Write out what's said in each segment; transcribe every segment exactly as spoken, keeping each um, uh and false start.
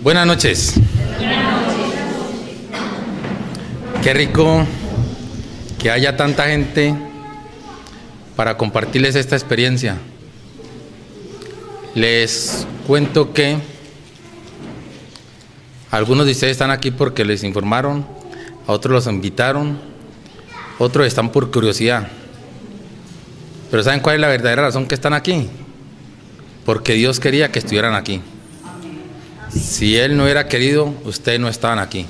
Buenas noches. Qué rico que haya tanta gente para compartirles esta experiencia. Les cuento que algunos de ustedes están aquí porque les informaron, a otros los invitaron, otros están por curiosidad. Pero ¿saben cuál es la verdadera razón que están aquí? Porque Dios quería que estuvieran aquí. Si Él no hubiera querido, ustedes no estaban aquí.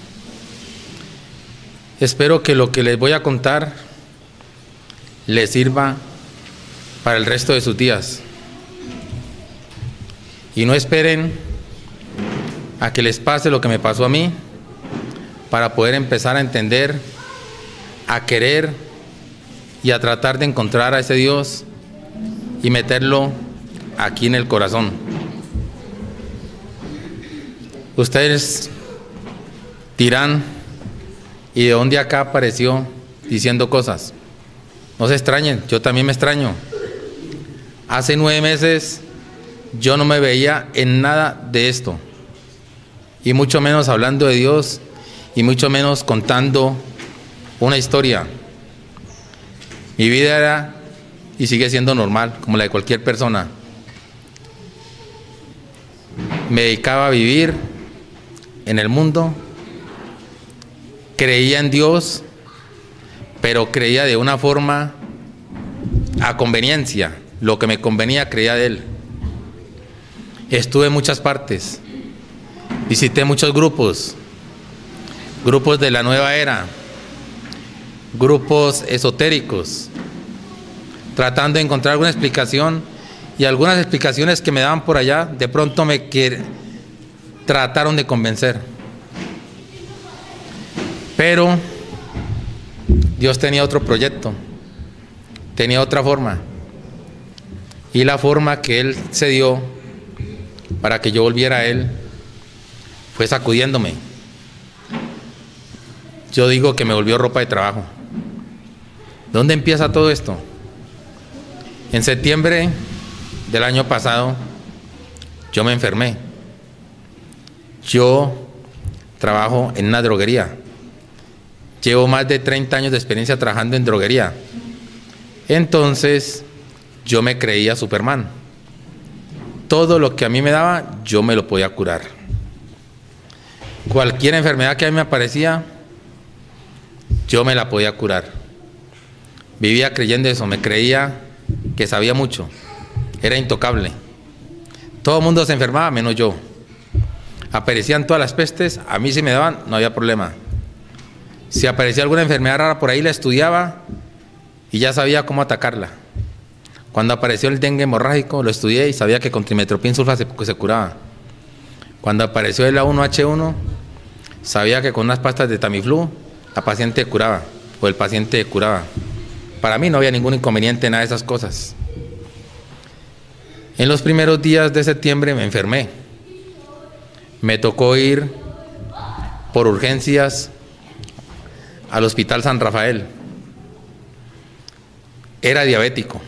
Espero que lo que les voy a contar les sirva para el resto de sus días. Y no esperen a que les pase lo que me pasó a mí para poder empezar a entender, a querer y a tratar de encontrar a ese Dios y meterlo aquí en el corazón. Ustedes dirán, ¿y de dónde acá apareció diciendo cosas? No se extrañen, yo también me extraño. Hace nueve meses yo no me veía en nada de esto, y mucho menos hablando de Dios, y mucho menos contando una historia. Mi vida era y sigue siendo normal, como la de cualquier persona. Me dedicaba a vivir en el mundo, creía en Dios, pero creía de una forma a conveniencia. Lo que me convenía creía de Él. Estuve en muchas partes, visité muchos grupos, grupos de la nueva era, grupos esotéricos, tratando de encontrar alguna explicación, y algunas explicaciones que me daban por allá, de pronto me que trataron de convencer. Pero Dios tenía otro proyecto, tenía otra forma, y la forma que Él se dio para que yo volviera a Él fue sacudiéndome. Yo digo que me volvió ropa de trabajo. ¿Dónde empieza todo esto? En septiembre del año pasado yo me enfermé. Yo trabajo en una droguería. Llevo más de treinta años de experiencia trabajando en droguería. Entonces yo me creía Superman. Todo lo que a mí me daba, yo me lo podía curar. Cualquier enfermedad que a mí me aparecía, yo me la podía curar. Vivía creyendo eso, me creía que sabía mucho. Era intocable. Todo el mundo se enfermaba, menos yo. Aparecían todas las pestes, a mí si me daban, no había problema. Si aparecía alguna enfermedad rara por ahí, la estudiaba y ya sabía cómo atacarla. Cuando apareció el dengue hemorrágico, lo estudié y sabía que con trimetoprim sulfa se, se curaba. Cuando apareció el A uno H uno, sabía que con unas pastas de Tamiflu, la paciente curaba, o el paciente curaba. Para mí no había ningún inconveniente en nada de esas cosas. En los primeros días de septiembre me enfermé. Me tocó ir por urgencias al Hospital San Rafael. Era diabético.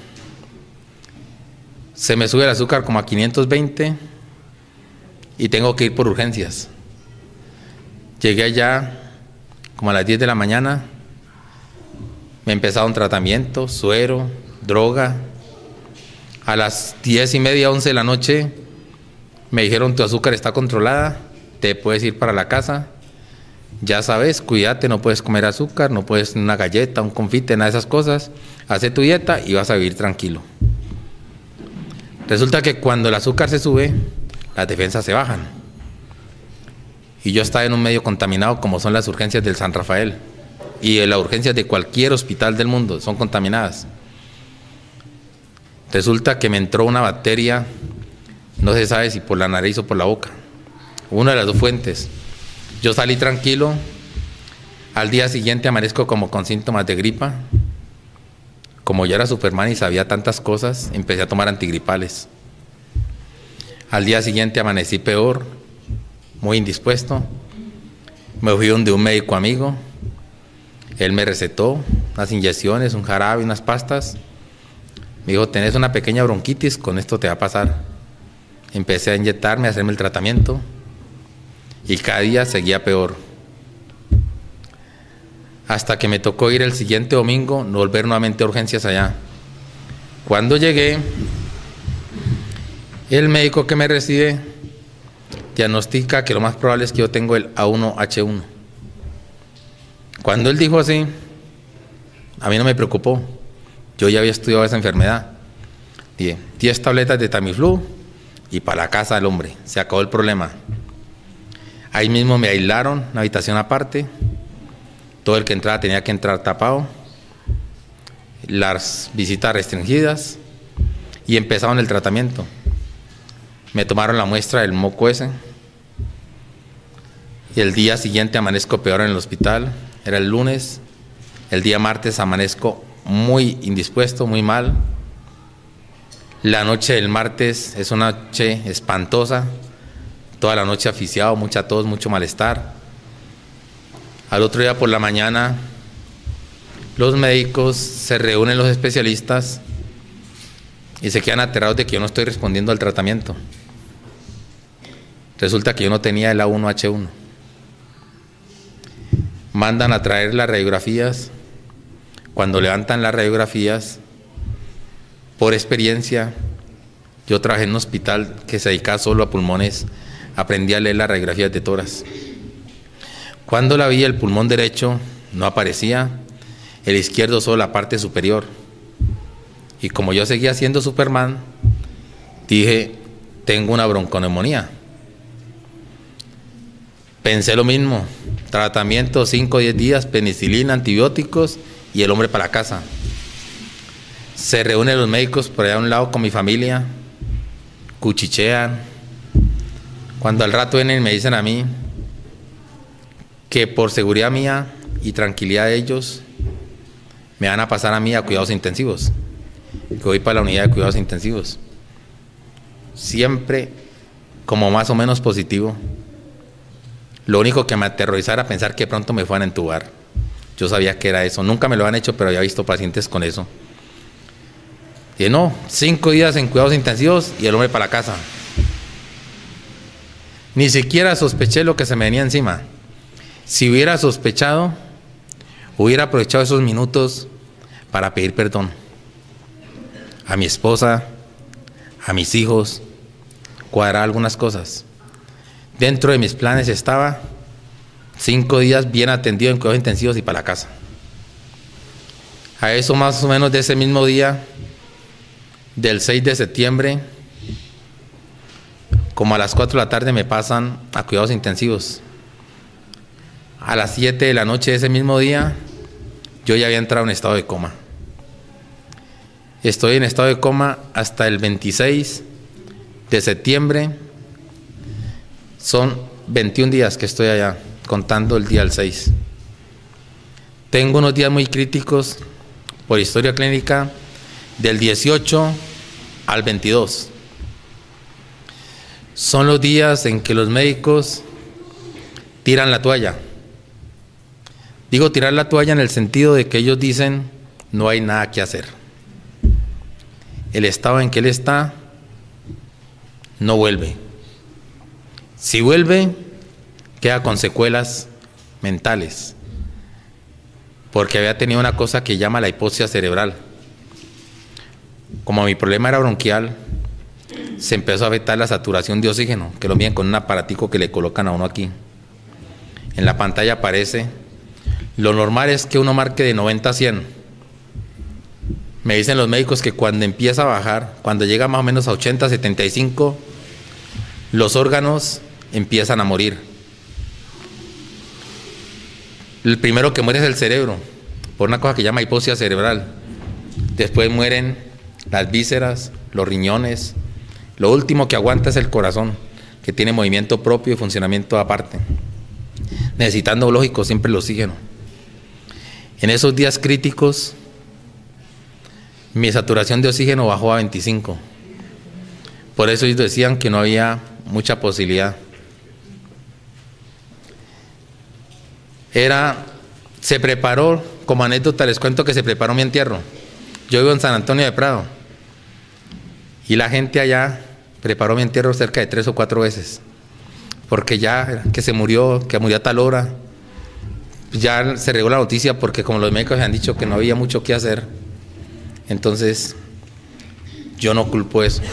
Se me sube el azúcar como a quinientos veinte y tengo que ir por urgencias. Llegué allá como a las diez de la mañana. Me empezaron tratamiento, suero, droga. A las diez y media, once de la noche, me dijeron: tu azúcar está controlada, te puedes ir para la casa. Ya sabes, cuídate, no puedes comer azúcar, no puedes una galleta, un confite, nada de esas cosas. Haz tu dieta y vas a vivir tranquilo. Resulta que cuando el azúcar se sube, las defensas se bajan. Y yo estaba en un medio contaminado como son las urgencias del San Rafael. Y las urgencias de cualquier hospital del mundo son contaminadas. Resulta que me entró una bacteria, no se sabe si por la nariz o por la boca. Una de las dos fuentes. Yo salí tranquilo. Al día siguiente amanezco como con síntomas de gripa. Como yo era Superman y sabía tantas cosas, empecé a tomar antigripales. Al día siguiente amanecí peor, muy indispuesto. Me fui donde un médico amigo. Él me recetó unas inyecciones, un jarabe, unas pastas. Me dijo: tenés una pequeña bronquitis, con esto te va a pasar. Empecé a inyectarme, a hacerme el tratamiento. y cada día seguía peor. Hasta que me tocó ir el siguiente domingo, volver nuevamente a urgencias allá. Cuando llegué, el médico que me recibe diagnostica que lo más probable es que yo tengo el A uno H uno. Cuando él dijo así, a mí no me preocupó. Yo ya había estudiado esa enfermedad. Dije, diez tabletas de Tamiflu y para la casa del hombre. Se acabó el problema. Ahí mismo me aislaron, una habitación aparte. Todo el que entraba tenía que entrar tapado. Las visitas restringidas. Y empezaron el tratamiento. Me tomaron la muestra del moco ese. Y el día siguiente amanezco peor en el hospital. Era el lunes. El día martes amanezco muy indispuesto, muy mal. La noche del martes es una noche espantosa. Toda la noche asfixiado, mucha tos, mucho malestar. Al otro día por la mañana, los médicos se reúnen, los especialistas, y se quedan aterrados de que yo no estoy respondiendo al tratamiento. Resulta que yo no tenía el A uno H uno. Mandan a traer las radiografías. Cuando levantan las radiografías, por experiencia, yo trabajé en un hospital que se dedicaba solo a pulmones, aprendí a leer las radiografías de tórax. Cuando la vi, el pulmón derecho no aparecía, el izquierdo solo la parte superior. Y como yo seguía siendo Superman, dije, tengo una bronconeumonía. Pensé lo mismo, tratamiento cinco o diez días, penicilina, antibióticos y el hombre para la casa. Se reúnen los médicos por allá a un lado con mi familia, cuchichean. Cuando al rato vienen y me dicen a mí que por seguridad mía y tranquilidad de ellos, me van a pasar a mí a cuidados intensivos, que voy para la unidad de cuidados intensivos. Siempre como más o menos positivo. Lo único que me aterrorizaba era pensar que pronto me fueran a entubar. Yo sabía que era eso. Nunca me lo han hecho, pero había visto pacientes con eso. Y no, cinco días en cuidados intensivos y el hombre para la casa. Ni siquiera sospeché lo que se me venía encima. Si hubiera sospechado, hubiera aprovechado esos minutos para pedir perdón a mi esposa, a mis hijos, cuadrar algunas cosas. Dentro de mis planes estaba cinco días bien atendido en cuidados intensivos y para la casa. A eso más o menos de ese mismo día, del seis de septiembre, como a las cuatro de la tarde me pasan a cuidados intensivos. A las siete de la noche de ese mismo día, yo ya había entrado en estado de coma. Estoy en estado de coma hasta el veintiséis de septiembre. Son veintiún días que estoy allá, contando el día del seis. Tengo unos días muy críticos por historia clínica del dieciocho al veintidós. Son los días en que los médicos tiran la toalla. Digo tirar la toalla en el sentido de que ellos dicen no hay nada que hacer. El estado en que él está no vuelve. Si vuelve, queda con secuelas mentales, porque había tenido una cosa que llama la hipoxia cerebral. Como mi problema era bronquial, se empezó a afectar la saturación de oxígeno, que lo miden con un aparatico que le colocan a uno aquí. En la pantalla aparece, lo normal es que uno marque de noventa a cien. Me dicen los médicos que cuando empieza a bajar, cuando llega más o menos a ochenta, setenta y cinco, los órganos empiezan a morir. El primero que muere es el cerebro, por una cosa que llama hipoxia cerebral. Después mueren las vísceras, los riñones. Lo último que aguanta es el corazón, que tiene movimiento propio y funcionamiento aparte, necesitando, lógico, siempre el oxígeno. En esos días críticos, mi saturación de oxígeno bajó a veinticinco. Por eso ellos decían que no había mucha posibilidad. Era, se preparó, como anécdota les cuento que se preparó mi entierro. Yo vivo en San Antonio de Prado y la gente allá preparó mi entierro cerca de tres o cuatro veces. porque ya que se murió, que murió a tal hora. Ya se regó la noticia porque como los médicos han dicho que no había mucho que hacer. Entonces, yo no culpo eso.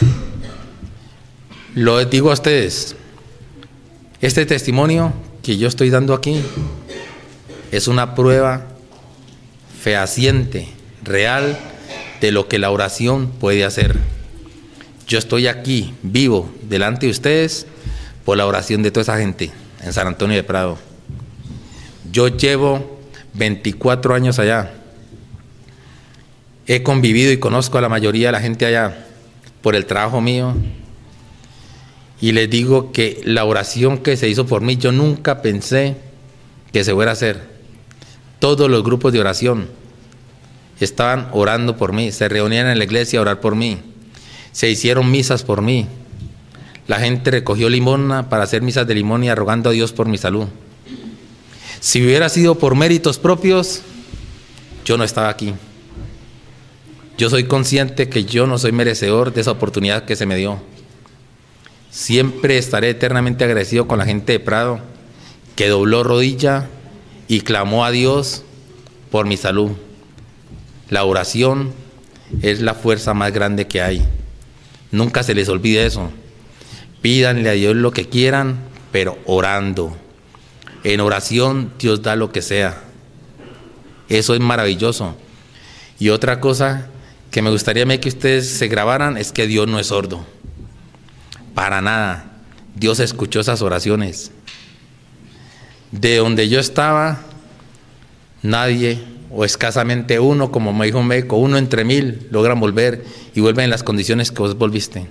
Lo digo a ustedes, este testimonio que yo estoy dando aquí es una prueba fehaciente, real, de lo que la oración puede hacer. Yo estoy aquí, vivo, delante de ustedes, por la oración de toda esa gente en San Antonio de Prado. Yo llevo veinticuatro años allá. He convivido y conozco a la mayoría de la gente allá por el trabajo mío. Y les digo que la oración que se hizo por mí, yo nunca pensé que se fuera a hacer. Todos los grupos de oración estaban orando por mí, se reunían en la iglesia a orar por mí. Se hicieron misas por mí. La gente recogió limosna para hacer misas de limosna, rogando a Dios por mi salud. Si hubiera sido por méritos propios, yo no estaba aquí. Yo soy consciente que yo no soy merecedor de esa oportunidad que se me dio. Siempre estaré eternamente agradecido con la gente de Prado, que dobló rodilla y clamó a Dios por mi salud. La oración es la fuerza más grande que hay. Nunca se les olvide eso. Pídanle a Dios lo que quieran, pero orando. En oración Dios da lo que sea. Eso es maravilloso. Y otra cosa que me gustaría que ustedes se grabaran es que Dios no es sordo. Para nada. Dios escuchó esas oraciones. De donde yo estaba, nadie, o escasamente uno, como me dijo un médico, uno entre mil logran volver y vuelven en las condiciones que vos volviste.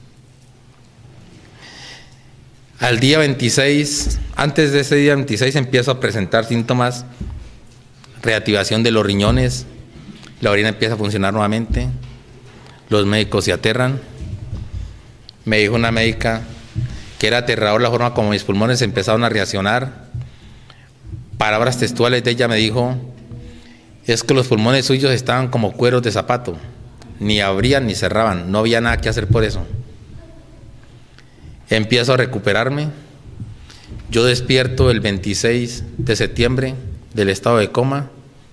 Al día veintiséis, antes de ese día veintiséis, empiezo a presentar síntomas, reactivación de los riñones, la orina empieza a funcionar nuevamente, los médicos se aterran. Me dijo una médica que era aterrador la forma como mis pulmones empezaron a reaccionar. Palabras textuales de ella me dijo, es que los pulmones suyos estaban como cueros de zapato, ni abrían ni cerraban, no había nada que hacer por eso. Empiezo a recuperarme. Yo despierto el veintiséis de septiembre del estado de coma.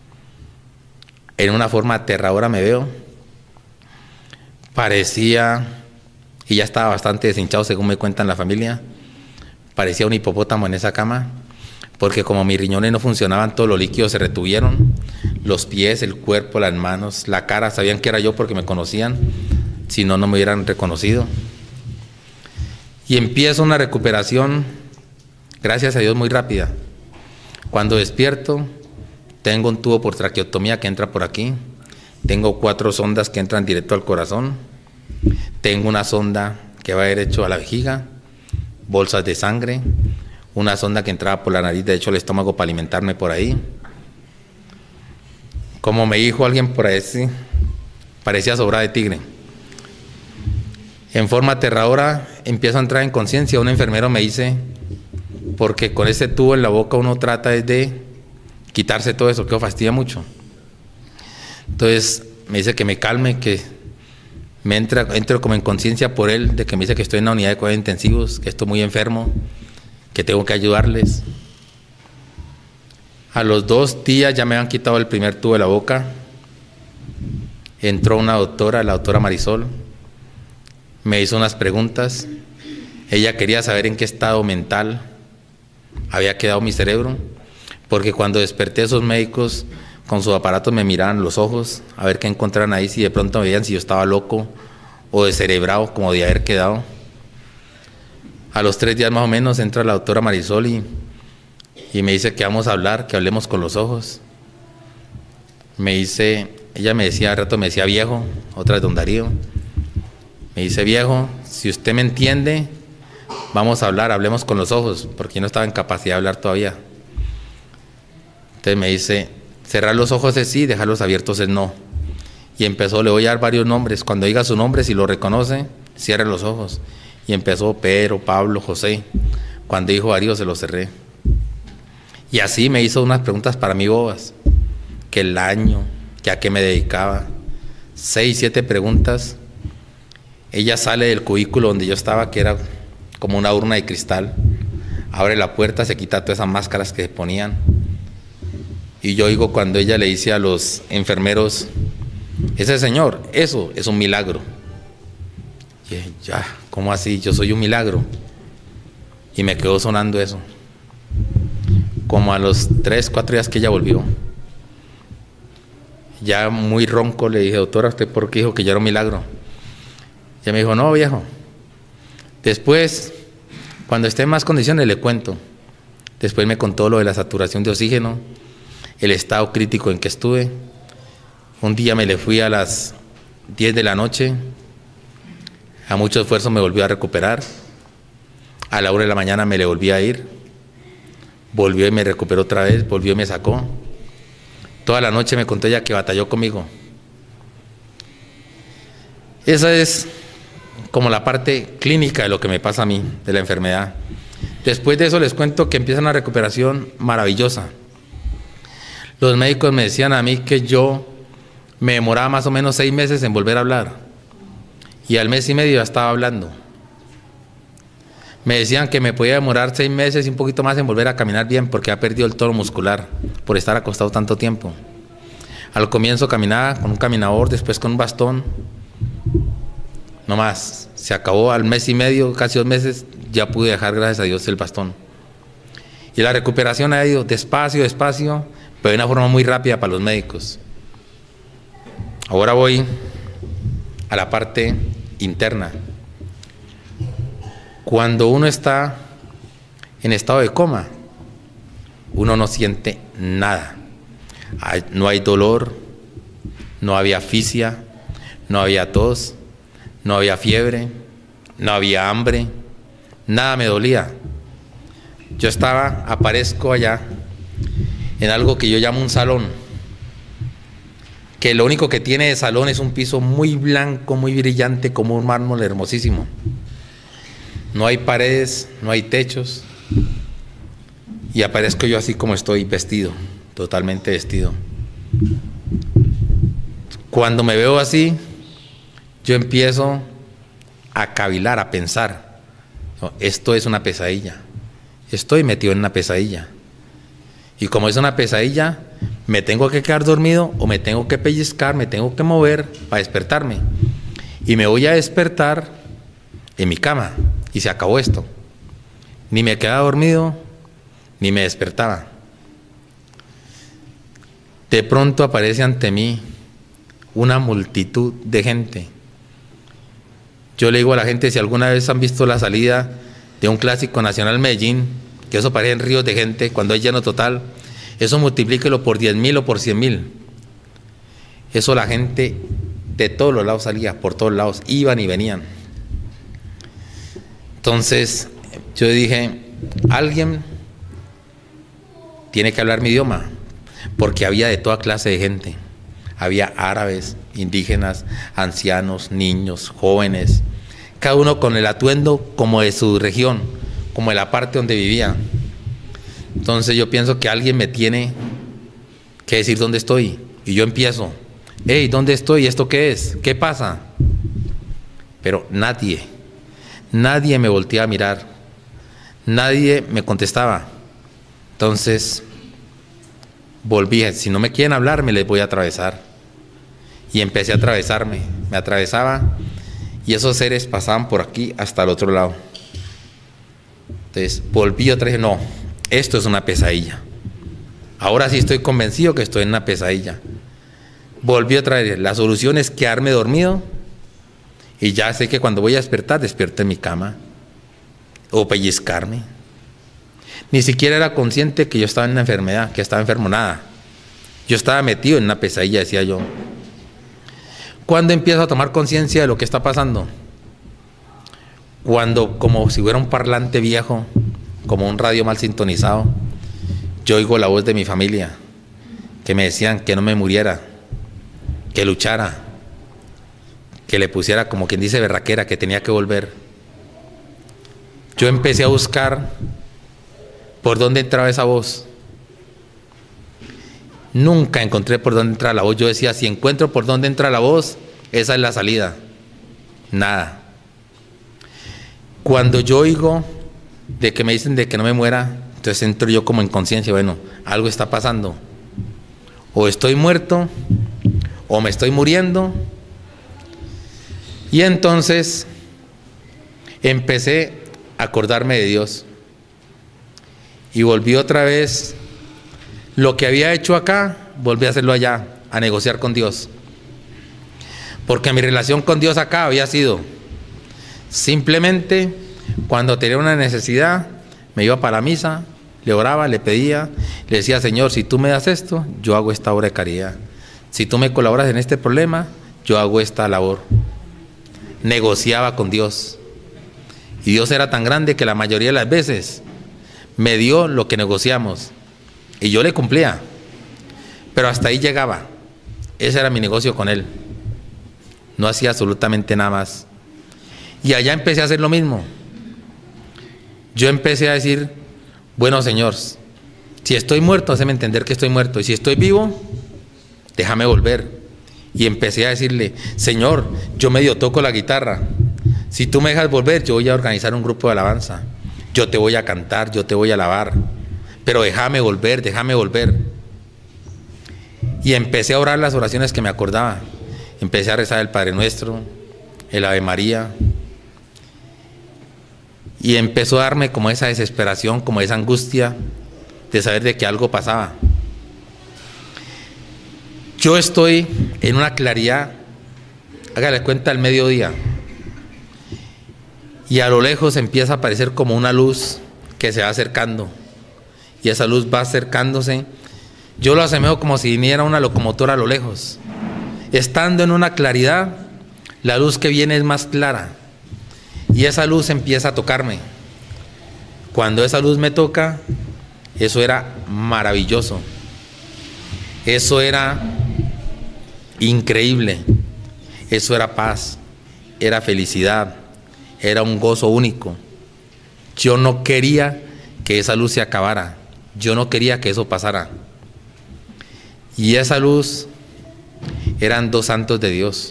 En una forma aterradora me veo. Parecía, y ya estaba bastante deshinchado según me cuentan la familia, parecía un hipopótamo en esa cama, porque como mis riñones no funcionaban, todos los líquidos se retuvieron, los pies, el cuerpo, las manos, la cara, sabían que era yo porque me conocían, si no, no me hubieran reconocido. Y empiezo una recuperación, gracias a Dios, muy rápida. Cuando despierto, tengo un tubo por traqueotomía que entra por aquí, tengo cuatro sondas que entran directo al corazón, tengo una sonda que va derecho a la vejiga, bolsas de sangre, una sonda que entraba por la nariz, de hecho al estómago para alimentarme por ahí. Como me dijo alguien por ahí, sí, parecía sobrada de tigre. En forma aterradora empiezo a entrar en conciencia. Un enfermero me dice, porque con ese tubo en la boca uno trata de quitarse todo eso, que lo fastidia mucho. Entonces me dice que me calme, que me entra, entro como en conciencia por él, de que me dice que estoy en la unidad de cuidados intensivos, que estoy muy enfermo, que tengo que ayudarles. A los dos días ya me habían quitado el primer tubo de la boca. Entró una doctora, la doctora Marisol, me hizo unas preguntas. Ella quería saber en qué estado mental había quedado mi cerebro, porque cuando desperté esos médicos con sus aparatos me miraban los ojos a ver qué encontraran ahí, si de pronto me veían si yo estaba loco o descerebrado como de haber quedado. A los tres días más o menos entra la doctora Marisol y, y me dice que vamos a hablar, que hablemos con los ojos. Me dice, ella me decía, al rato me decía viejo, otra es don Darío. Me dice, viejo, si usted me entiende, vamos a hablar, hablemos con los ojos, porque yo no estaba en capacidad de hablar todavía. Entonces me dice, cerrar los ojos es sí, dejarlos abiertos es no. Y empezó, le voy a dar varios nombres, cuando diga su nombre, si lo reconoce, cierre los ojos. Y empezó Pedro, Pablo, José. Cuando dijo Darío, se los cerré. Y así me hizo unas preguntas para mí bobas, que el año, que a qué me dedicaba, seis, siete preguntas. Ella sale del cubículo donde yo estaba, que era como una urna de cristal, abre la puerta, se quita todas esas máscaras que se ponían. Y yo oigo cuando ella le dice a los enfermeros, ese señor, eso es un milagro. Y dije, ya, ¿cómo así? Yo soy un milagro. Y me quedó sonando eso. Como a los tres, cuatro días que ella volvió, ya muy ronco, le dije, doctora, ¿usted por qué dijo que yo era un milagro? Ella me dijo, no, viejo. Después, cuando esté en más condiciones, le cuento. Después me contó lo de la saturación de oxígeno, el estado crítico en que estuve. Un día me le fui a las diez de la noche. A mucho esfuerzo me volvió a recuperar. A la una de la mañana me le volví a ir. Volvió y me recuperó otra vez, volvió y me sacó. Toda la noche me contó ella que batalló conmigo. Esa es como la parte clínica de lo que me pasa a mí, de la enfermedad. Después de eso les cuento que empieza una recuperación maravillosa. Los médicos me decían a mí que yo me demoraba más o menos seis meses en volver a hablar. Y al mes y medio ya estaba hablando. Me decían que me podía demorar seis meses y un poquito más en volver a caminar bien porque ha perdido el tono muscular por estar acostado tanto tiempo. Al comienzo caminaba con un caminador, después con un bastón. No más, se acabó al mes y medio, casi dos meses, ya pude dejar, gracias a Dios, el bastón. Y la recuperación ha ido despacio, despacio, pero de una forma muy rápida para los médicos. Ahora voy a la parte interna. Cuando uno está en estado de coma, uno no siente nada. Hay, no hay dolor, no había asfixia, no había tos, no había fiebre, no había hambre, nada me dolía. Yo estaba, aparezco allá en algo que yo llamo un salón, que lo único que tiene de salón es un piso muy blanco, muy brillante, como un mármol hermosísimo. No hay paredes, no hay techos, y aparezco yo así como estoy, vestido, totalmente vestido. Cuando me veo así, yo empiezo a cavilar, a pensar, no, esto es una pesadilla, estoy metido en una pesadilla, y como es una pesadilla, me tengo que quedar dormido o me tengo que pellizcar, me tengo que mover para despertarme, y me voy a despertar en mi cama. Y se acabó esto. Ni me quedaba dormido, ni me despertaba. De pronto aparece ante mí una multitud de gente. Yo le digo a la gente, si alguna vez han visto la salida de un clásico nacional Medellín, que eso parecen ríos de gente, cuando hay lleno total, eso multiplíquelo por diez mil o por cien mil. Eso la gente de todos los lados salía, por todos lados, iban y venían. Entonces yo dije, alguien tiene que hablar mi idioma, porque había de toda clase de gente. Había árabes, indígenas, ancianos, niños, jóvenes, cada uno con el atuendo como de su región, como de la parte donde vivía. Entonces yo pienso que alguien me tiene que decir dónde estoy, y yo empiezo, hey, ¿dónde estoy? ¿Esto qué es? ¿Qué pasa? Pero nadie, nadie me volteaba a mirar, nadie me contestaba. Entonces volví, si no me quieren hablar, me les voy a atravesar. Y empecé a atravesarme, me atravesaba, y esos seres pasaban por aquí hasta el otro lado. Entonces volví otra vez, no, esto es una pesadilla. Ahora sí estoy convencido que estoy en una pesadilla. Volví otra vez, la solución es quedarme dormido, y ya sé que cuando voy a despertar, despierto en mi cama, o pellizcarme. Ni siquiera era consciente que yo estaba en una enfermedad, que estaba enfermo, nada. Yo estaba metido en una pesadilla, decía yo. ¿Cuándo empiezo a tomar conciencia de lo que está pasando? Cuando, como si fuera un parlante viejo, como un radio mal sintonizado, yo oigo la voz de mi familia, que me decían que no me muriera, que luchara, que le pusiera, como quien dice, berraquera, que tenía que volver. Yo empecé a buscar por dónde entraba esa voz. Nunca encontré por dónde entra la voz. Yo decía, si encuentro por dónde entra la voz, esa es la salida. Nada. Cuando yo oigo de que me dicen de que no me muera, entonces entro yo como en conciencia, bueno, algo está pasando. O estoy muerto, o me estoy muriendo. Y entonces empecé a acordarme de Dios. Y volví otra vez, lo que había hecho acá, volví a hacerlo allá, a negociar con Dios. Porque mi relación con Dios acá había sido, simplemente, cuando tenía una necesidad, me iba para la misa, le oraba, le pedía, le decía, Señor, si tú me das esto, yo hago esta obra de caridad. Si tú me colaboras en este problema, yo hago esta labor. Negociaba con Dios. Y Dios era tan grande que la mayoría de las veces me dio lo que negociamos. Y yo le cumplía. Pero hasta ahí llegaba. Ese era mi negocio con Él. No hacía absolutamente nada más. Y allá empecé a hacer lo mismo. Yo empecé a decir, bueno, Señor, si estoy muerto, hazme entender que estoy muerto. Y si estoy vivo, déjame volver. Y empecé a decirle, Señor, yo medio toco la guitarra. Si tú me dejas volver, yo voy a organizar un grupo de alabanza. Yo te voy a cantar, yo te voy a alabar. Pero déjame volver, déjame volver. Y empecé a orar las oraciones que me acordaba. Empecé a rezar el Padre Nuestro, el Ave María. Y empezó a darme como esa desesperación, como esa angustia de saber de que algo pasaba. Yo estoy en una claridad, hágale cuenta, al mediodía. Y a lo lejos empieza a aparecer como una luz que se va acercando. Y esa luz va acercándose. Yo lo asemejo como si viniera una locomotora a lo lejos. Estando en una claridad, la luz que viene es más clara. Y esa luz empieza a tocarme. Cuando esa luz me toca, eso era maravilloso. Eso era increíble. Eso era paz, era felicidad, era un gozo único. Yo no quería que esa luz se acabara. Yo no quería que eso pasara. Y esa luz eran dos santos de Dios.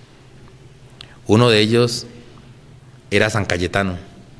Uno de ellos era San Cayetano.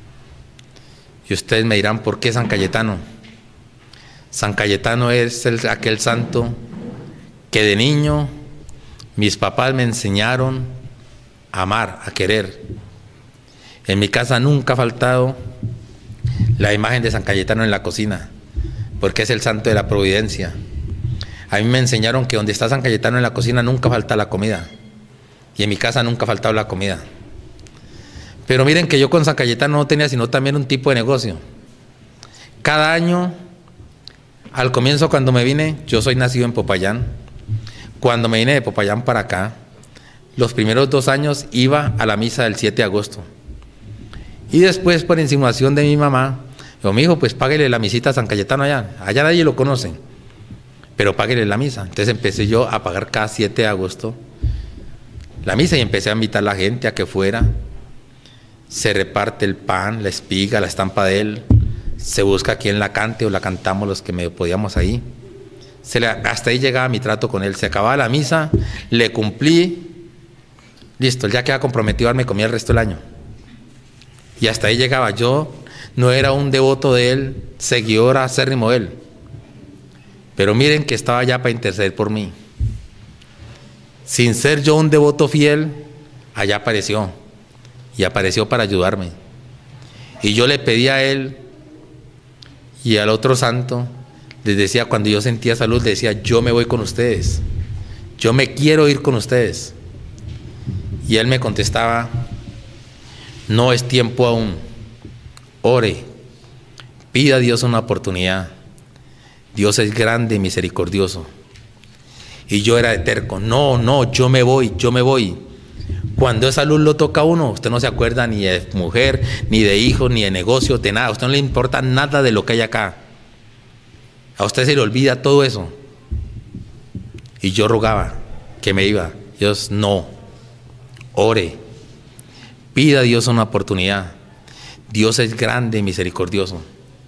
Y ustedes me dirán, ¿por qué San Cayetano? San Cayetano es el, aquel santo que de niño mis papás me enseñaron a amar, a querer. En mi casa nunca ha faltado la imagen de San Cayetano en la cocina, porque es el santo de la providencia. A mí me enseñaron que donde está San Cayetano en la cocina nunca falta la comida. Y en mi casa nunca ha faltado la comida. Pero miren que yo con San Cayetano no tenía sino también un tipo de negocio. Cada año, al comienzo cuando me vine, yo soy nacido en Popayán. Cuando me vine de Popayán para acá, los primeros dos años iba a la misa del siete de agosto. Y después, por insinuación de mi mamá, dijo, mi hijo, pues páguele la misita a San Cayetano allá. Allá nadie lo conoce, pero páguele la misa. Entonces empecé yo a pagar cada siete de agosto la misa y empecé a invitar a la gente a que fuera. Se reparte el pan, la espiga, la estampa de él. Se busca quien la cante o la cantamos los que me podíamos ahí. Se le, hasta ahí llegaba mi trato con él. Se acababa la misa, le cumplí. Listo, él ya queda comprometido a darme comida el resto del año. Y hasta ahí llegaba. Yo no era un devoto de él, seguidor acérrimo de él. Pero miren que estaba ya para interceder por mí. Sin ser yo un devoto fiel, allá apareció. Y apareció para ayudarme. Y yo le pedí a él y al otro santo, les decía, cuando yo sentía salud, le decía, yo me voy con ustedes. Yo me quiero ir con ustedes. Y él me contestaba, no es tiempo aún. Ore. Pida a Dios una oportunidad. Dios es grande y misericordioso. Y yo era de terco. No, no, yo me voy, yo me voy. Cuando esa luz lo toca a uno, usted no se acuerda ni de mujer, ni de hijos, ni de negocios, de nada. A usted no le importa nada de lo que hay acá. A usted se le olvida todo eso. Y yo rogaba que me iba. Dios, no. Ore. Pida a Dios una oportunidad. Dios es grande y misericordioso.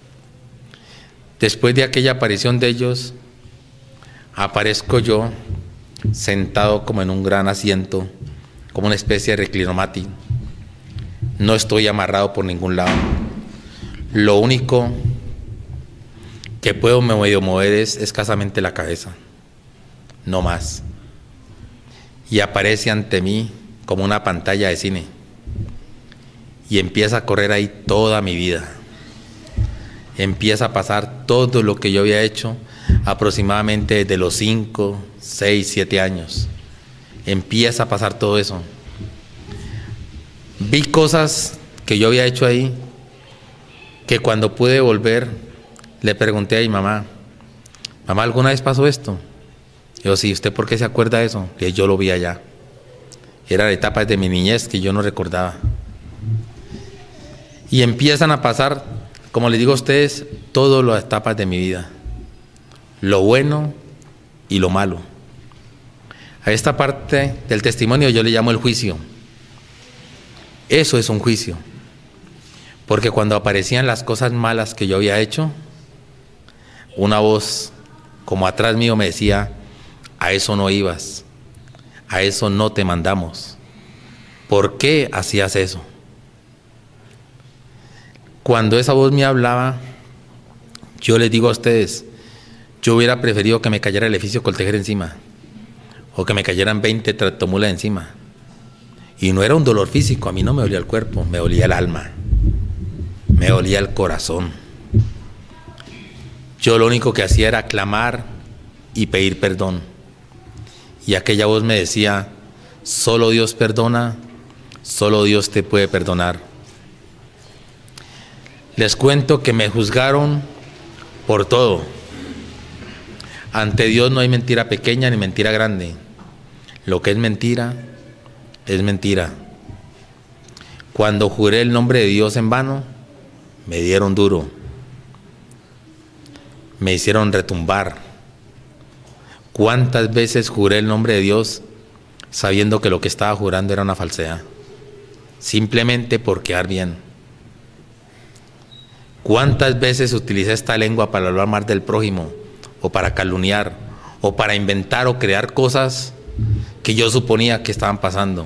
Después de aquella aparición de ellos, aparezco yo sentado como en un gran asiento, como una especie de reclinomati. No estoy amarrado por ningún lado. Lo único que puedo medio mover es escasamente la cabeza, no más. Y aparece ante mí como una pantalla de cine. Y empieza a correr ahí toda mi vida. Empieza a pasar todo lo que yo había hecho aproximadamente desde los cinco, seis, siete años. Empieza a pasar todo eso. Vi cosas que yo había hecho ahí, que cuando pude volver, le pregunté a mi mamá, mamá, ¿alguna vez pasó esto? Y yo, sí, ¿usted por qué se acuerda de eso? Y yo lo vi allá. Eran etapas de mi niñez que yo no recordaba. Y empiezan a pasar, como les digo a ustedes, todas las etapas de mi vida. Lo bueno y lo malo. A esta parte del testimonio yo le llamo el juicio. Eso es un juicio. Porque cuando aparecían las cosas malas que yo había hecho, una voz como atrás mío me decía, a eso no ibas, a eso no te mandamos. ¿Por qué hacías eso? Cuando esa voz me hablaba, yo les digo a ustedes, yo hubiera preferido que me cayera el edificio Coltejer encima, o que me cayeran veinte tractomulas encima. Y no era un dolor físico, a mí no me dolía el cuerpo, me dolía el alma, me dolía el corazón. Yo lo único que hacía era clamar y pedir perdón. Y aquella voz me decía, solo Dios perdona, solo Dios te puede perdonar. Les cuento que me juzgaron por todo. Ante Dios no hay mentira pequeña ni mentira grande. Lo que es mentira, es mentira. Cuando juré el nombre de Dios en vano, me dieron duro. Me hicieron retumbar. ¿Cuántas veces juré el nombre de Dios sabiendo que lo que estaba jurando era una falsedad? Simplemente por quedar bien. ¿Cuántas veces utilicé esta lengua para hablar mal del prójimo, o para calumniar, o para inventar o crear cosas que yo suponía que estaban pasando?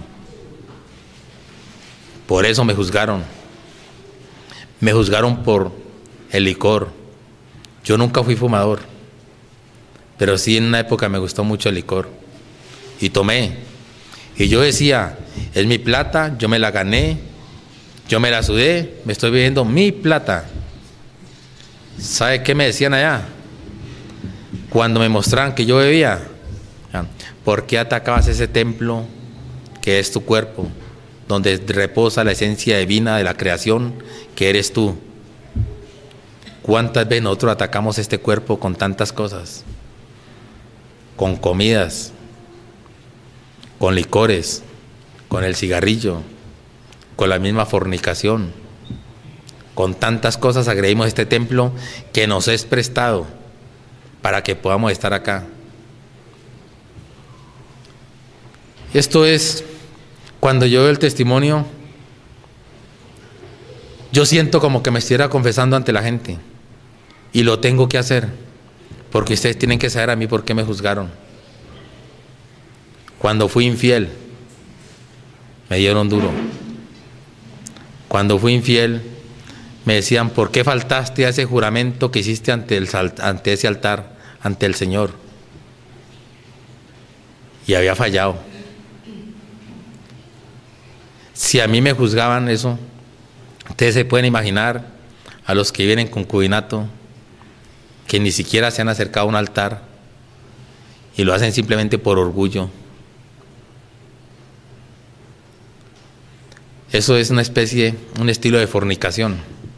Por eso me juzgaron. Me juzgaron por el licor. Yo nunca fui fumador, pero sí en una época me gustó mucho el licor. Y tomé. Y yo decía, es mi plata, yo me la gané, yo me la sudé, me estoy bebiendo mi plata. ¿Sabe qué me decían allá? Cuando me mostraban que yo bebía, ¿por qué atacabas ese templo que es tu cuerpo, donde reposa la esencia divina de la creación que eres tú? ¿Cuántas veces nosotros atacamos este cuerpo con tantas cosas? Con comidas, con licores, con el cigarrillo, con la misma fornicación. Con tantas cosas agredimos este templo que nos es prestado para que podamos estar acá. Esto es, cuando yo veo el testimonio, yo siento como que me estuviera confesando ante la gente. Y lo tengo que hacer, porque ustedes tienen que saber a mí por qué me juzgaron. Cuando fui infiel, me dieron duro. Cuando fui infiel, me decían, ¿por qué faltaste a ese juramento que hiciste ante, el, ante ese altar, ante el Señor? Y había fallado. Si a mí me juzgaban eso, ustedes se pueden imaginar a los que vienen en concubinato, que ni siquiera se han acercado a un altar y lo hacen simplemente por orgullo. Eso es una especie, un estilo de fornicación.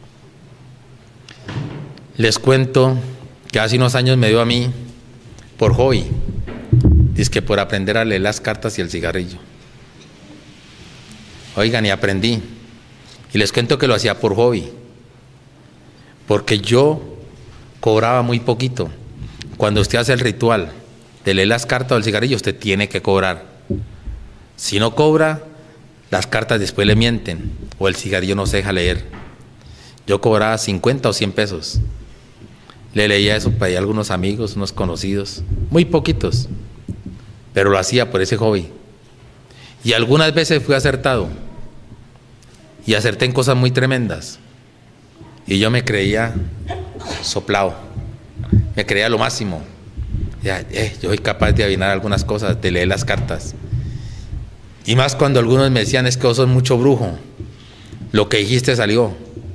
Les cuento que hace unos años me dio a mí por hobby, dice que por aprender a leer las cartas y el cigarrillo. Oigan, y aprendí. Y les cuento que lo hacía por hobby, porque yo cobraba muy poquito. Cuando usted hace el ritual de leer las cartas o el cigarrillo, usted tiene que cobrar. Si no cobra, las cartas después le mienten, o el cigarrillo no se deja leer. Yo cobraba cincuenta o cien pesos. Le leía eso para algunos amigos, unos conocidos, muy poquitos, pero lo hacía por ese hobby. Y algunas veces fui acertado, y acerté en cosas muy tremendas. Y yo me creía soplado, me creía lo máximo. Ya, eh, yo soy capaz de adivinar algunas cosas, de leer las cartas. Y más cuando algunos me decían, es que vos sos mucho brujo, lo que dijiste salió.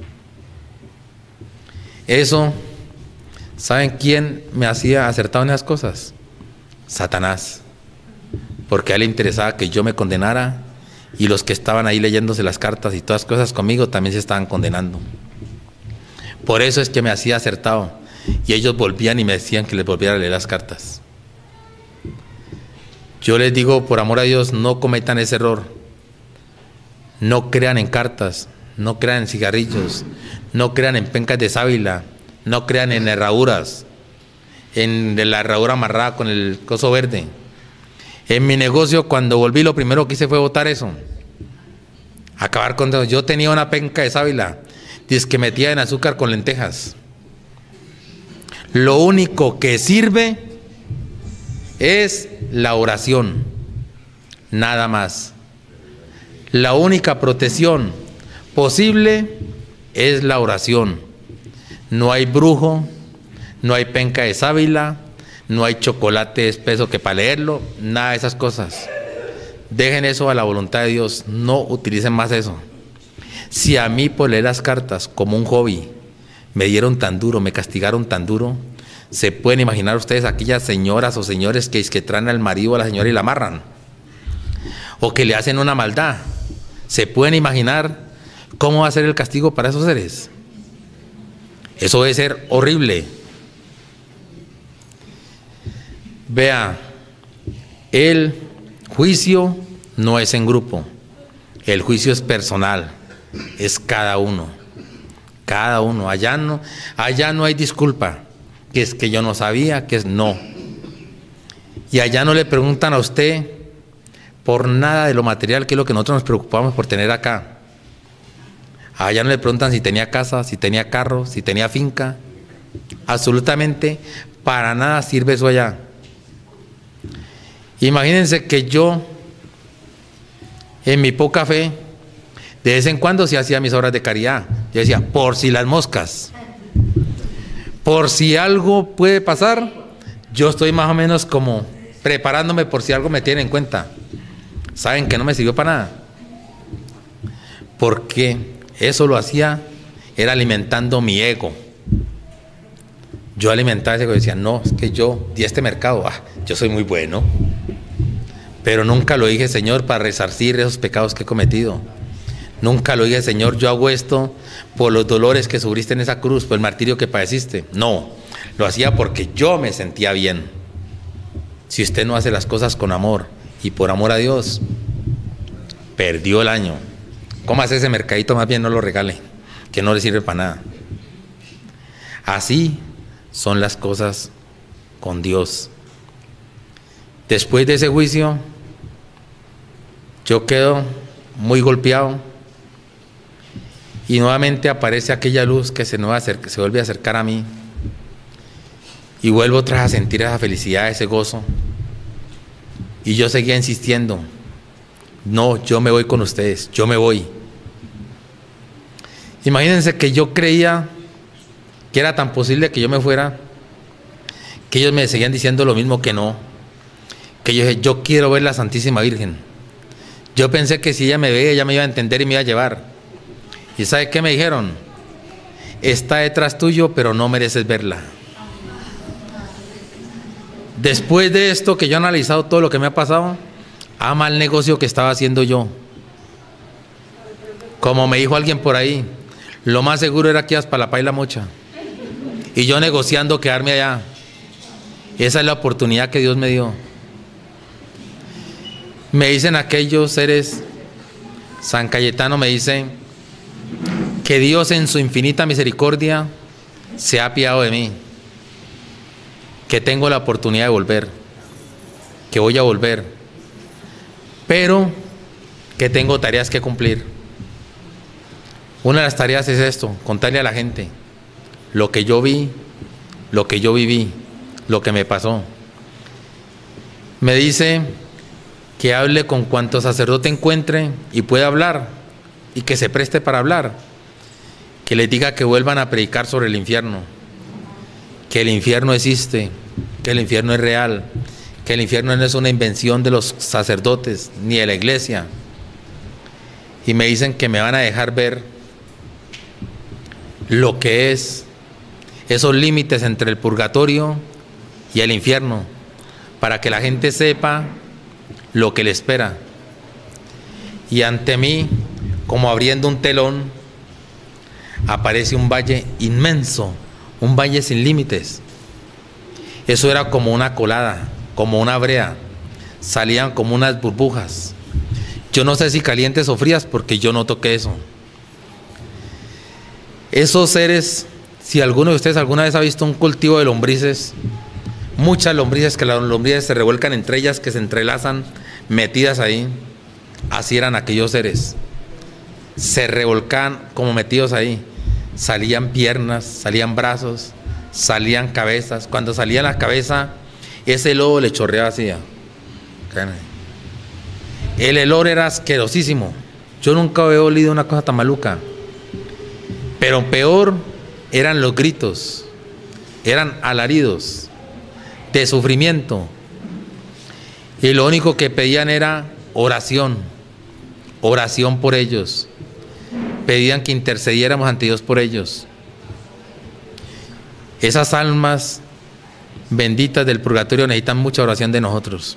Eso, ¿saben quién me hacía acertado en esas cosas? Satanás. Porque a él le interesaba que yo me condenara, y los que estaban ahí leyéndose las cartas y todas las cosas conmigo también se estaban condenando. Por eso es que me hacía acertado, y ellos volvían y me decían que les volviera a leer las cartas. Yo les digo, por amor a Dios, no cometan ese error. No crean en cartas, no crean en cigarrillos, no crean en pencas de sábila, no crean en herraduras, en la herradura amarrada con el coso verde. En mi negocio, cuando volví, lo primero que hice fue botar eso. Acabar con eso. Yo tenía una penca de sábila, dice que metía en azúcar con lentejas. Lo único que sirve es la oración, nada más. La única protección posible es la oración. No hay brujo, no hay penca de sábila, no hay chocolate espeso que para leerlo, nada de esas cosas. Dejen eso a la voluntad de Dios, no utilicen más eso. Si a mí por leer las cartas como un hobby me dieron tan duro, me castigaron tan duro, se pueden imaginar ustedes aquellas señoras o señores que, que traen al marido a la señora y la amarran, o que le hacen una maldad. ¿Se pueden imaginar cómo va a ser el castigo para esos seres? Eso debe ser horrible. Vea, el juicio no es en grupo, el juicio es personal, es cada uno, cada uno. Allá no, allá no hay disculpa, que es que yo no sabía, que es no. Y allá no le preguntan a usted por nada de lo material, que es lo que nosotros nos preocupamos por tener acá. Allá no le preguntan si tenía casa, si tenía carro, si tenía finca. Absolutamente para nada sirve eso allá. Imagínense que yo, en mi poca fe, de vez en cuando sí hacía mis obras de caridad. Yo decía, por si las moscas, por si algo puede pasar, yo estoy más o menos como preparándome por si algo me tiene en cuenta. ¿Saben que no me sirvió para nada? Porque eso lo hacía, era alimentando mi ego. Yo alimentaba ese ego y decía, no, es que yo di este mercado, ah, yo soy muy bueno. Pero nunca lo dije, Señor, para resarcir esos pecados que he cometido. Nunca lo dije, Señor, yo hago esto por los dolores que sufriste en esa cruz, por el martirio que padeciste. No, lo hacía porque yo me sentía bien. Si usted no hace las cosas con amor y por amor a Dios, perdió el año. ¿Cómo hace ese mercadito? Más bien no lo regale, que no le sirve para nada. Así son las cosas con Dios. Después de ese juicio, yo quedo muy golpeado y nuevamente aparece aquella luz que se, nueva acerca, se vuelve a acercar a mí y vuelvo otra vez a sentir esa felicidad, ese gozo. Y yo seguía insistiendo, no, yo me voy con ustedes, yo me voy. Imagínense que yo creía que era tan posible que yo me fuera, que ellos me seguían diciendo lo mismo que no, que yo dije, yo quiero ver la Santísima Virgen. Yo pensé que si ella me veía, ella me iba a entender y me iba a llevar. ¿Y sabe qué me dijeron? Está detrás tuyo, pero no mereces verla. Después de esto, que yo he analizado todo lo que me ha pasado, ama el negocio que estaba haciendo yo. Como me dijo alguien por ahí, lo más seguro era que ibas para la paila mocha. Y yo negociando quedarme allá. Esa es la oportunidad que Dios me dio. Me dicen aquellos seres, San Cayetano me dice, que Dios en su infinita misericordia se ha apiado de mí, que tengo la oportunidad de volver, que voy a volver, pero que tengo tareas que cumplir. Una de las tareas es esto, contarle a la gente lo que yo vi, lo que yo viví, lo que me pasó. Me dice que hable con cuanto sacerdote encuentre y pueda hablar, y que se preste para hablar, que les diga que vuelvan a predicar sobre el infierno, que el infierno existe, que el infierno es real, que el infierno no es una invención de los sacerdotes ni de la iglesia. Y me dicen que me van a dejar ver lo que es esos límites entre el purgatorio y el infierno, para que la gente sepa lo que le espera. Y ante mí, como abriendo un telón, aparece un valle inmenso, un valle sin límites. Eso era como una colada, como una brea, salían como unas burbujas. Yo no sé si calientes o frías, porque yo no toqué eso. Esos seres, si alguno de ustedes alguna vez ha visto un cultivo de lombrices, muchas lombrices, que las lombrices se revuelcan entre ellas, que se entrelazan, metidas ahí, así eran aquellos seres. Se revolcaban como metidos ahí, salían piernas, salían brazos, salían cabezas. Cuando salía la cabeza, ese lobo le chorreaba así. El olor era asquerosísimo. Yo nunca había olido una cosa tan maluca. Pero peor eran los gritos, eran alaridos de sufrimiento. Y lo único que pedían era oración, oración por ellos. Pedían que intercediéramos ante Dios por ellos. Esas almas benditas del purgatorio necesitan mucha oración de nosotros.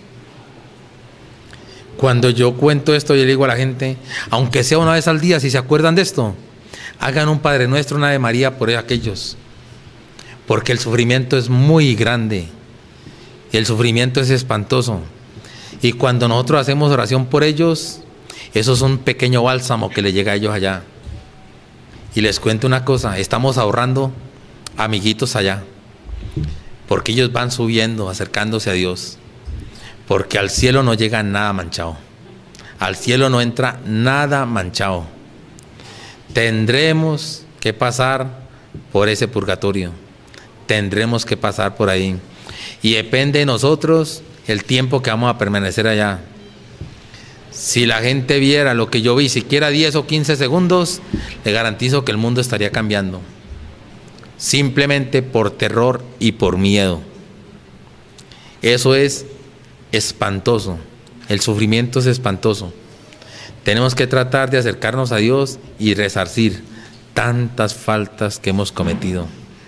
Cuando yo cuento esto, yo le digo a la gente, aunque sea una vez al día, si se acuerdan de esto, hagan un Padre Nuestro, una Ave María por aquellos, porque el sufrimiento es muy grande, el sufrimiento es espantoso, y cuando nosotros hacemos oración por ellos, eso es un pequeño bálsamo que le llega a ellos allá. Y les cuento una cosa, estamos ahorrando amiguitos allá, porque ellos van subiendo, acercándose a Dios, porque al cielo no llega nada manchado, al cielo no entra nada manchado. Tendremos que pasar por ese purgatorio, tendremos que pasar por ahí, y depende de nosotros el tiempo que vamos a permanecer allá. Si la gente viera lo que yo vi, siquiera diez o quince segundos, le garantizo que el mundo estaría cambiando, simplemente por terror y por miedo. Eso es espantoso, el sufrimiento es espantoso. Tenemos que tratar de acercarnos a Dios y resarcir tantas faltas que hemos cometido.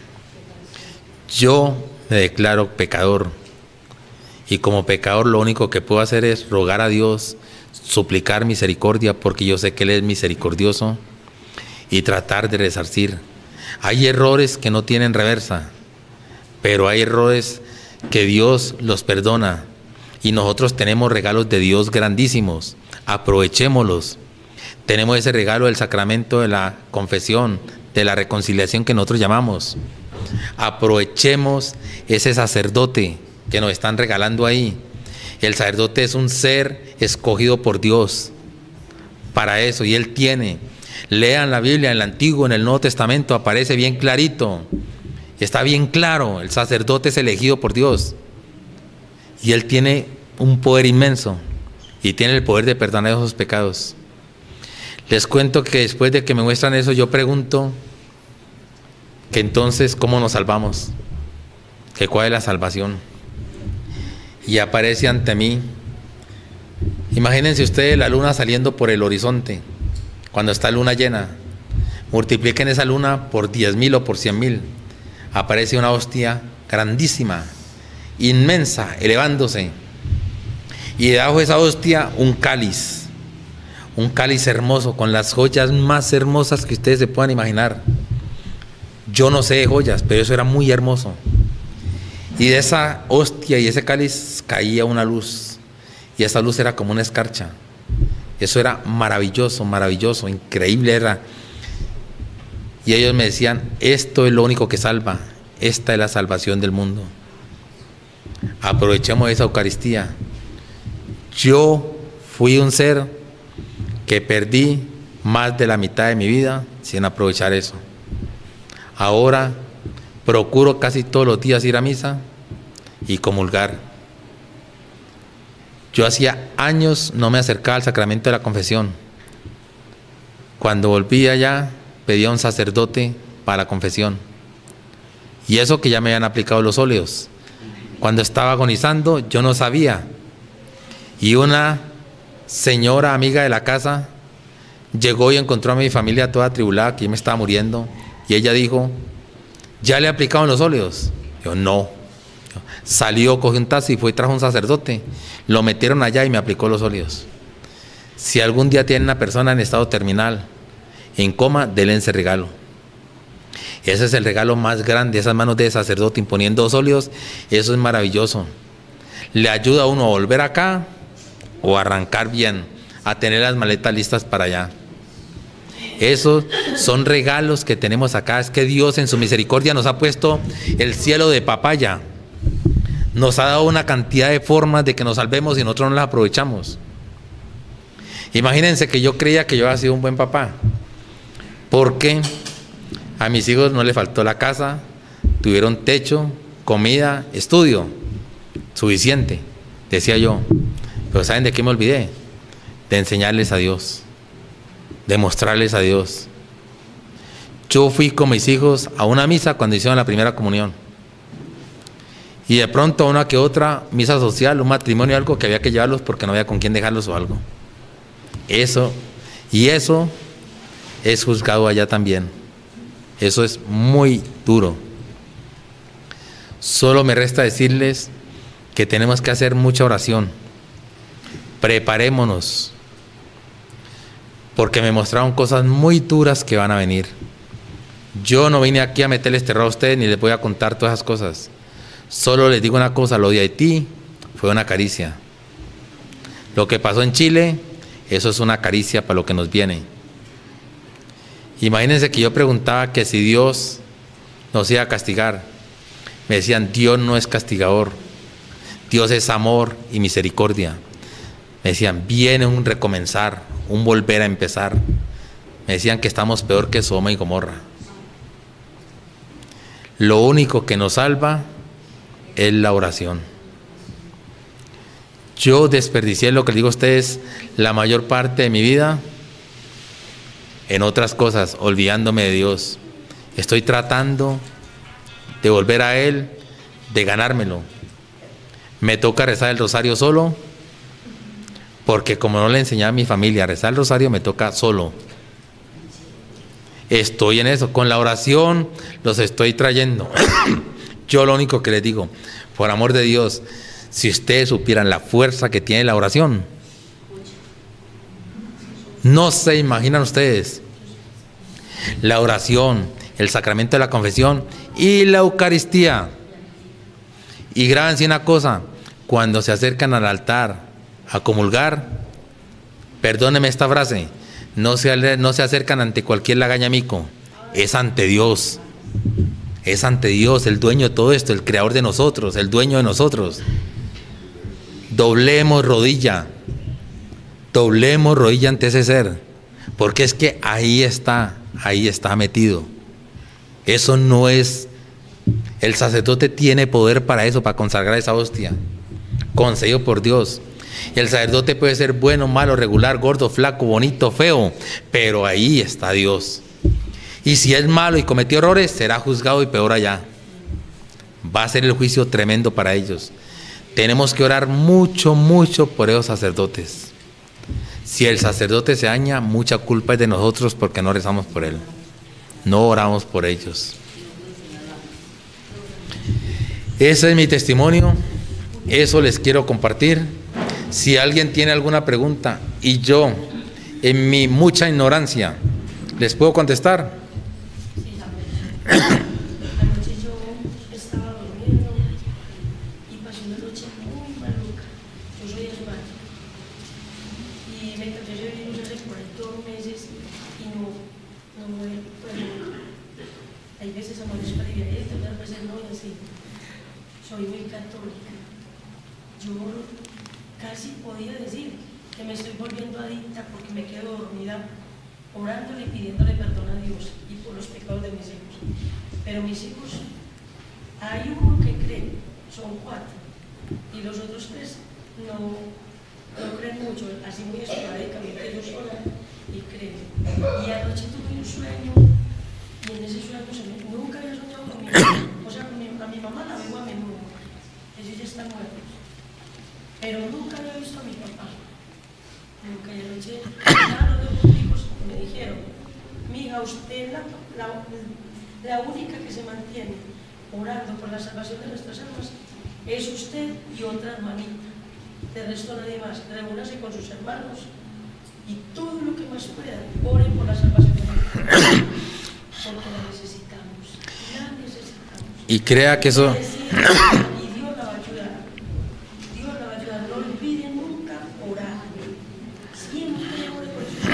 Yo me declaro pecador, y como pecador lo único que puedo hacer es rogar a Dios, suplicar misericordia, porque yo sé que Él es misericordioso, y tratar de resarcir. Hay errores que no tienen reversa, pero hay errores que Dios los perdona, y nosotros tenemos regalos de Dios grandísimos, aprovechémoslos. Tenemos ese regalo del sacramento de la confesión, de la reconciliación que nosotros llamamos. Aprovechemos ese sacerdote que nos están regalando ahí. El sacerdote es un ser escogido por Dios para eso, y Él tiene. Lean la Biblia, en el Antiguo, en el Nuevo Testamento, aparece bien clarito, está bien claro, el sacerdote es elegido por Dios, y Él tiene un poder inmenso, y tiene el poder de perdonar esos pecados. Les cuento que después de que me muestran eso, yo pregunto que entonces, ¿cómo nos salvamos? ¿Que cuál es la salvación? Y aparece ante mí, imagínense ustedes la luna saliendo por el horizonte, cuando está luna llena, multipliquen esa luna por diez mil o por cien mil, aparece una hostia grandísima, inmensa, elevándose, y debajo de esa hostia un cáliz, un cáliz hermoso, con las joyas más hermosas que ustedes se puedan imaginar. Yo no sé de joyas, pero eso era muy hermoso. Y de esa hostia y ese cáliz caía una luz, y esa luz era como una escarcha. Eso era maravilloso, maravilloso, increíble era. Y ellos me decían, esto es lo único que salva, esta es la salvación del mundo. Aprovechemos esa Eucaristía. Yo fui un ser que perdí más de la mitad de mi vida sin aprovechar eso. Ahora procuro casi todos los días ir a misa y comulgar. Yo hacía años no me acercaba al sacramento de la confesión. Cuando volví allá, pedí a un sacerdote para la confesión. Y eso que ya me habían aplicado los óleos. Cuando estaba agonizando, yo no sabía. Y una señora amiga de la casa llegó y encontró a mi familia toda atribulada, que yo me estaba muriendo. Y ella dijo, ¿ya le aplicaron los óleos? Yo, no. Salió, cogió un taxi y fue y trajo un sacerdote. Lo metieron allá y me aplicó los óleos. Si algún día tiene una persona en estado terminal, en coma, denle ese regalo. Ese es el regalo más grande, esas manos de sacerdote imponiendo los óleos. Eso es maravilloso. Le ayuda a uno a volver acá o a arrancar bien, a tener las maletas listas para allá. Esos son regalos que tenemos acá. Es que Dios en su misericordia nos ha puesto el cielo de papaya. Nos ha dado una cantidad de formas de que nos salvemos y nosotros no las aprovechamos. Imagínense que yo creía que yo había sido un buen papá. Porque a mis hijos no les faltó la casa, tuvieron techo, comida, estudio. Suficiente, decía yo. Pero ¿saben de qué me olvidé? De enseñarles a Dios. De mostrarles a Dios. Yo fui con mis hijos a una misa cuando hicieron la primera comunión. Y de pronto a una que otra misa social, un matrimonio, algo que había que llevarlos porque no había con quién dejarlos o algo. Eso, y eso es juzgado allá también. Eso es muy duro. Solo me resta decirles que tenemos que hacer mucha oración. Preparémonos. Porque me mostraron cosas muy duras que van a venir. Yo no vine aquí a meterles terror a ustedes ni les voy a contar todas esas cosas. Solo les digo una cosa, lo de Haití fue una caricia. Lo que pasó en Chile, eso es una caricia para lo que nos viene. Imagínense que yo preguntaba que si Dios nos iba a castigar. Me decían, Dios no es castigador. Dios es amor y misericordia. Me decían, viene un recomenzar, un volver a empezar. Me decían que estamos peor que Sodoma y Gomorra. Lo único que nos salva es la oración. Yo desperdicié, lo que les digo a ustedes, la mayor parte de mi vida en otras cosas, olvidándome de Dios. Estoy tratando de volver a Él, de ganármelo. Me toca rezar el rosario solo, porque como no le enseñé a mi familia a rezar el rosario, me toca solo. Estoy en eso, con la oración los estoy trayendo. Yo lo único que les digo, por amor de Dios, si ustedes supieran la fuerza que tiene la oración, no se imaginan ustedes. La oración, el sacramento de la confesión y la Eucaristía. Y grábense una cosa, cuando se acercan al altar a comulgar, perdónenme esta frase, no se, no se acercan ante cualquier lagañamico, es ante Dios. Es ante Dios, el dueño de todo esto, el creador de nosotros, el dueño de nosotros. Doblemos rodilla, doblemos rodilla ante ese ser, porque es que ahí está, ahí está metido. Eso no es, el sacerdote tiene poder para eso, para consagrar esa hostia, concedido por Dios. El sacerdote puede ser bueno, malo, regular, gordo, flaco, bonito, feo, pero ahí está Dios. Y si es malo y cometió errores, será juzgado y peor allá. Va a ser el juicio tremendo para ellos. Tenemos que orar mucho, mucho por esos sacerdotes. Si el sacerdote se daña, mucha culpa es de nosotros porque no rezamos por él. No oramos por ellos. Ese es mi testimonio. Eso les quiero compartir. Si alguien tiene alguna pregunta y yo, en mi mucha ignorancia, ¿les puedo contestar? Anoche yo estaba durmiendo y pasé una noche muy maluca. Yo soy asmático y me cambié de virus hace por ahí dos meses y no, no me puedo. Hay veces amanezco aliviadita, otras veces no, y así. Soy muy católica. Yo casi podía decir que me estoy volviendo adicta porque me quedo dormida orándole y pidiéndole perdón a Dios y por los pecados de mis hijos. Pero mis hijos, hay uno que cree, son cuatro, y los otros tres no, no creen mucho, así muy esporádicamente yo sola, y cree. Y anoche tuve un sueño, y en ese sueño se me, nunca había soñado con mi mamá. O sea, con mi, a mi mamá la veo a menudo, ellos ya están muertos. Pero nunca había visto a mi papá. Nunca. Y anoche, claro, de los hijos me dijeron, mija, usted es la, la, la única que se mantiene orando por la salvación de nuestras almas, es usted y otra hermanita. De resto nadie más. Reúnase con sus hermanos y todo lo que más pueda, oren por la salvación de nuestras almas. Porque la necesitamos. La necesitamos. Y crea que eso... Y Dios la va a ayudar. Dios la va a ayudar. No olvide nunca orar. Siempre ore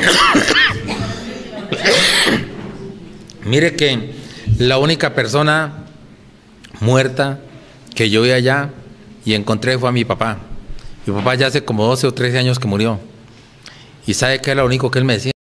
por eso. Mire que la única persona muerta que yo vi allá y encontré fue a mi papá. Mi papá ya hace como doce o trece años que murió. Y sabe que era lo único que él me decía.